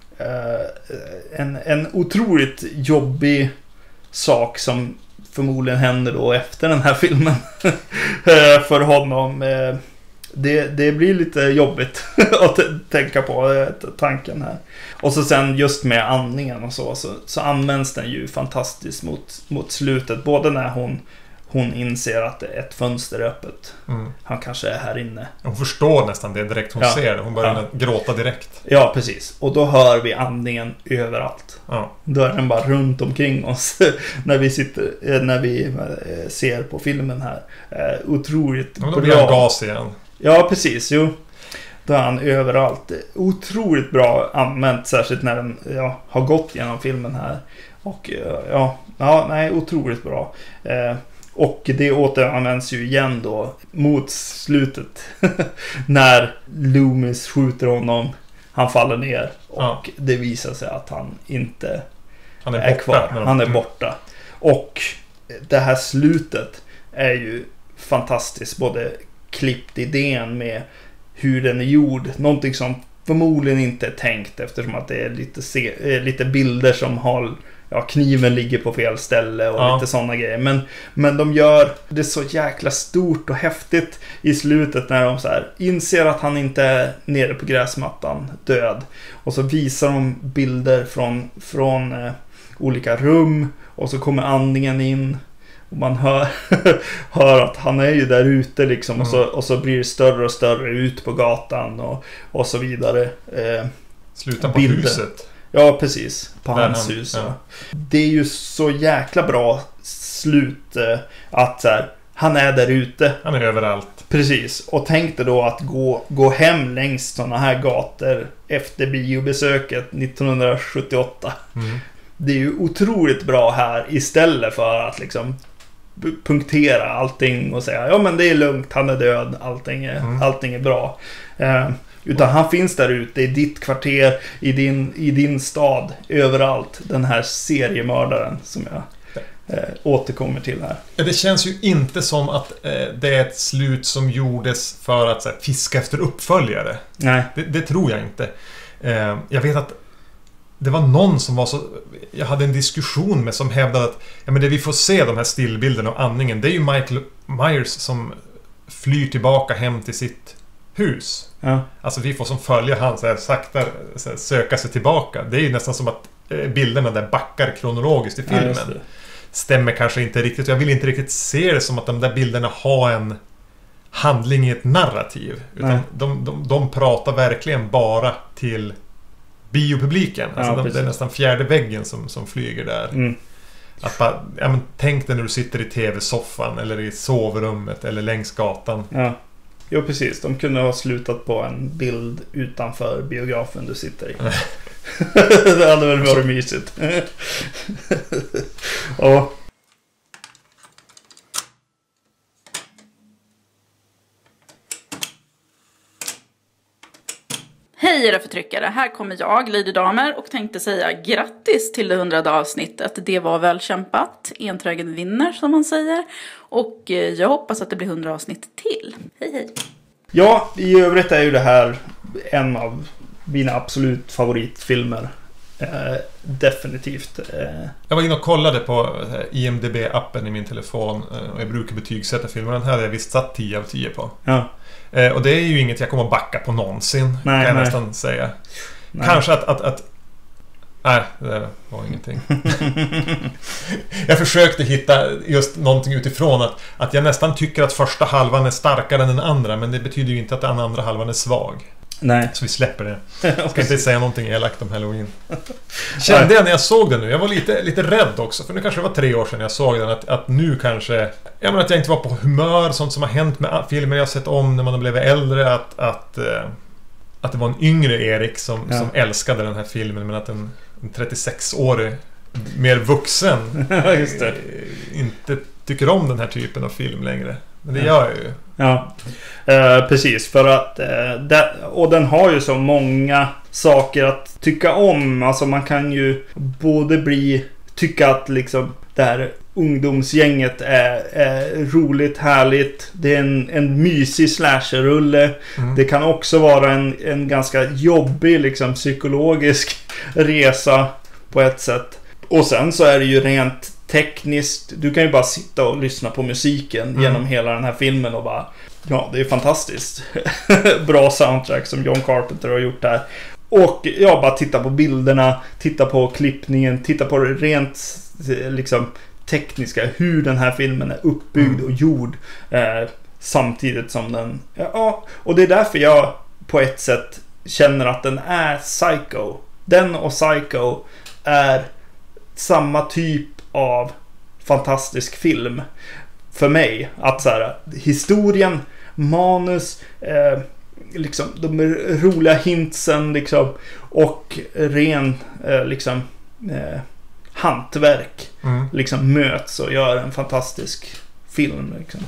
En otroligt jobbig sak som förmodligen händer då efter den här filmen för honom. Det blir lite jobbigt att tänka på tanken här. Och så sen just med andningen och så används den ju fantastiskt mot slutet. Både när hon inser att ett fönster är öppet. Han kanske är här inne. Hon förstår nästan det direkt hon ser det. Hon börjar gråta direkt. Ja, precis. Och då hör vi andningen överallt. Då är den bara runt omkring oss när vi ser på filmen här. Otroligt bra. Då blir han gas igen. Ja, precis. Jo. Då är han överallt. Otroligt bra använt, särskilt när den har gått genom filmen här. Och otroligt bra. Och det återanvänds ju igen då mot slutet när Loomis skjuter honom. Han faller ner och det visar sig att han inte är kvar. Han är borta. Och det här slutet är ju fantastiskt. Både klippt idén med hur den är gjord. Någonting som förmodligen inte är tänkt, eftersom att det är lite bilder som har... Ja, kniven ligger på fel ställe och lite sådana grejer. Men de gör det så jäkla stort och häftigt i slutet när de så här inser att han inte är nere på gräsmattan död. Och så visar de bilder från olika rum, och så kommer andningen in och man hör att han är ju där ute liksom, och så blir det större och större ut på gatan och så vidare. Sluta på bilder. Huset. Ja, precis. På hans hus. Ja. Det är ju så jäkla bra slut att så här, han är där ute. Han är överallt. Precis. Och tänkte då att gå hem längs sådana här gator efter biobesöket 1978. Det är ju otroligt bra här, istället för att liksom punktera allting och säga ja, men det är lugnt, han är död, allting är bra. Utan han finns där ute i ditt kvarter, i din stad, överallt. Den här seriemördaren som jag återkommer till här. Det känns ju inte som att det är ett slut som gjordes för att så här, fiska efter uppföljare. Nej. Det tror jag inte. Jag vet att det var någon som var så... Jag hade en diskussion med som hävdade att ja, men det vi får se, de här stillbilderna och andningen, det är ju Michael Myers som flyr tillbaka hem till sitt hus. Ja. Alltså vi får som följer han så här, sakta så här, söka sig tillbaka. Det är ju nästan som att bilderna där backar kronologiskt i filmen. Ja, stämmer kanske inte riktigt. Jag vill inte riktigt se det som att de där bilderna har en handling i ett narrativ. Utan de pratar verkligen bara till biopubliken. Alltså det är nästan fjärde väggen som flyger där. Att bara, ja, men tänk dig när du sitter i tv-soffan eller i sovrummet eller längs gatan. Ja. Jo, precis. De kunde ha slutat på en bild utanför biografen du sitter i. Det hade väl varit mysigt. Ja. Hej era förtryckare, här kommer jag, Lady Damer, och tänkte säga grattis till det 100:e avsnittet. Det var väl kämpat, enträgen vinner som man säger. Och jag hoppas att det blir 100 avsnitt till. Hej hej! Ja, i övrigt är ju det här en av mina absolut favoritfilmer. Definitivt. Jag var inne och kollade på IMDb-appen i min telefon och jag brukar betygsätta filmer. Den här har jag visst satt 10 av 10 på. Ja. Och det är ju inget jag kommer att backa på någonsin, kan jag nästan säga. Nej. Kanske att nej, det var ingenting. Jag försökte hitta just någonting utifrån att jag nästan tycker att första halvan är starkare än den andra, men det betyder ju inte att den andra halvan är svag. Nej. Så vi släpper det. Jag ska inte säga någonting elakt om Halloween. Kände jag när jag såg den nu, jag var lite rädd också, för nu kanske det var 3 år sedan jag såg den, att nu kanske, jag menar att jag inte var på humör, sånt som har hänt med filmer jag sett om när man har blivit äldre, att det var en yngre Erik som älskade den här filmen, men att en 36-årig mer vuxen just det. Inte tycker om den här typen av film längre. Men det gör jag ju. Ja, precis. För att och den har ju så många saker att tycka om. Alltså man kan ju både tycka att liksom det här ungdomsgänget är roligt, härligt. Det är en mysig slasherrulle. Det kan också vara en ganska jobbig liksom psykologisk resa på ett sätt. Och sen så är det ju rent tekniskt. Du kan ju bara sitta och lyssna på musiken genom hela den här filmen och bara, ja, det är fantastiskt. Bra soundtrack som John Carpenter har gjort här. Och ja, bara titta på bilderna, titta på klippningen, titta på det rent liksom tekniska, hur den här filmen är uppbyggd och gjord samtidigt som den, ja, och det är därför jag på ett sätt känner att den är Psycho. Den och Psycho är samma typ av fantastisk film för mig. Att så här, historien, manus, liksom de roliga hintsen liksom, och ren liksom hantverk liksom möts och gör en fantastisk film liksom.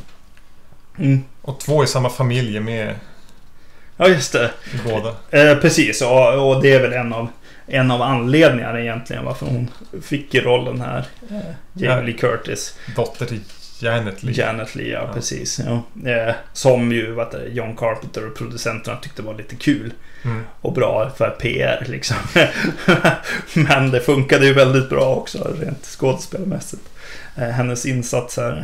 Och 2 i samma familj med. Ja, just det. Båda. Precis, och det är väl en av en av anledningarna egentligen varför hon fick i rollen här. Jamie Lee Curtis. Dotter till Janet Leigh. Ja, precis. Ja. Som ju John Carpenter och producenterna tyckte var lite kul. Och bra för PR liksom. Men det funkade ju väldigt bra också rent skådespelmässigt. Hennes insats här.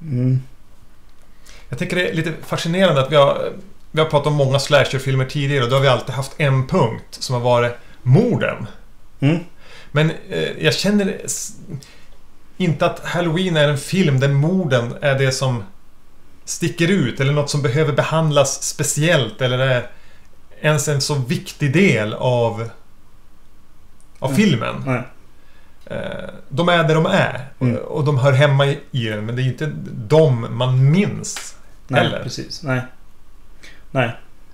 Jag tycker det är lite fascinerande att vi har pratat om många slasherfilmer tidigare och då har vi alltid haft en punkt som har varit morden. Men jag känner inte att Halloween är en film där morden är det som sticker ut eller något som behöver behandlas speciellt eller är ens en så viktig del av filmen. Nej. De är där de är och de hör hemma i den, men det är inte de man minns. Nej, precis. Nej.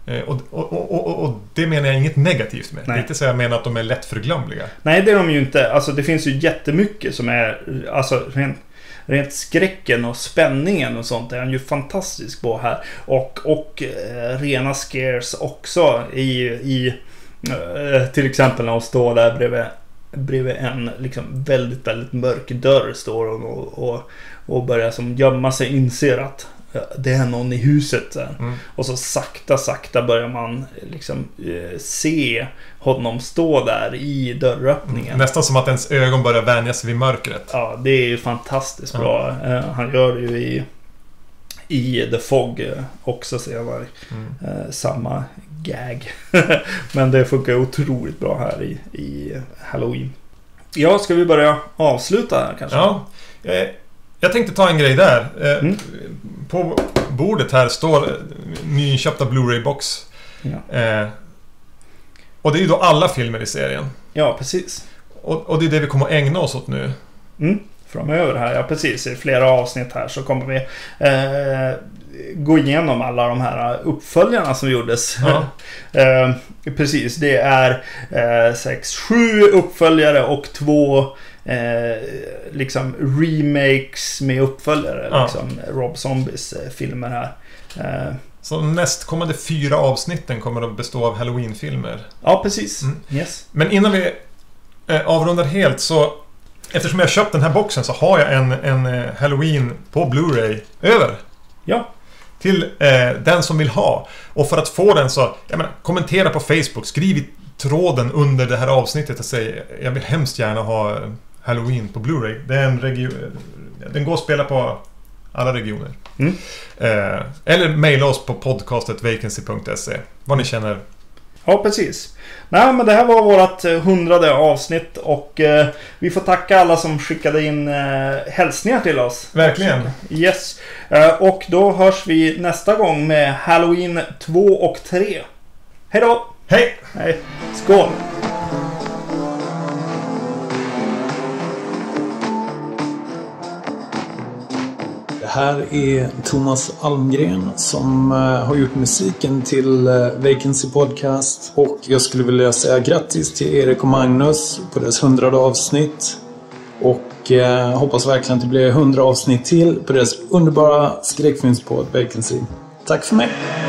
Och det menar jag inget negativt med. Nej. Det är inte så jag menar att de är lätt förglömliga. Nej, det är de ju inte. Alltså det finns ju jättemycket som är alltså rent skräcken och spänningen och sånt är han ju fantastisk på här. Och rena scares också i till exempel när hon står där bredvid en liksom väldigt, väldigt mörk dörr står och börjar som gömma sig, inser att det är någon i huset där. Och så sakta börjar man liksom se honom stå där i dörröppningen. Nästan som att ens ögon börjar vänja sig vid mörkret. Ja, det är ju fantastiskt bra. Han gör det ju i The Fog också, ser jag samma gag. Men det funkar otroligt bra här i Halloween. Ja, ska vi börja avsluta här kanske? Ja, jag tänkte ta en grej där. På bordet här står nyinköpta Blu-ray-box. Ja. Och det är ju då alla filmer i serien. Ja, precis. Och det är det vi kommer att ägna oss åt nu. Framöver här, ja precis. I flera avsnitt här så kommer vi gå igenom alla de här uppföljarna som gjordes. Ja. Precis, det är 6-7 uppföljare och 2 liksom remakes med uppföljare, liksom Rob Zombies filmer här. Så nästkommande 4 avsnitten kommer att bestå av Halloween-filmer. Ja, precis. Yes. Men innan vi avrundar helt så, eftersom jag köpt den här boxen så har jag en Halloween på Blu-ray över. Ja. Till den som vill ha. Och för att få den så, kommentera på Facebook, skriv i tråden under det här avsnittet och säg jag vill hemskt gärna ha Halloween på Blu-ray. Det är en den går att spela på alla regioner. Eller mejla oss på podcastetvacancy.se vad ni känner. Ja, precis. Nej, men det här var vårt 100:e avsnitt och vi får tacka alla som skickade in hälsningar till oss. Verkligen. Yes. Och då hörs vi nästa gång med Halloween 2 och 3. Hej då! Hej! Hej. Skål! Det här är Thomas Almgren som har gjort musiken till Vacancy Podcast. Och jag skulle vilja säga grattis till Erik och Magnus på deras 100:e avsnitt. Och hoppas verkligen att det blir 100 avsnitt till på deras underbara skräckfilmspodd Vacancy. Tack för mig!